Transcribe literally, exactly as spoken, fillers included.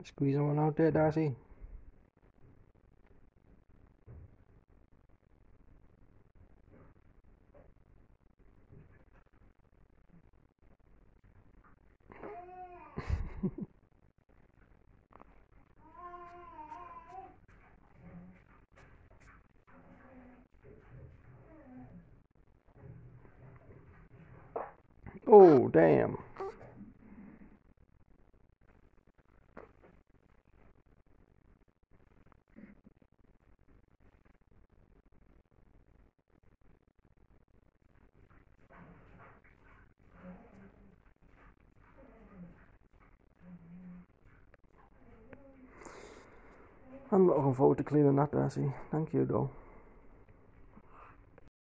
Squeezing one out there, Darcy. Oh, damn. I'm looking forward to cleaning that, Darcy. Thank you, though.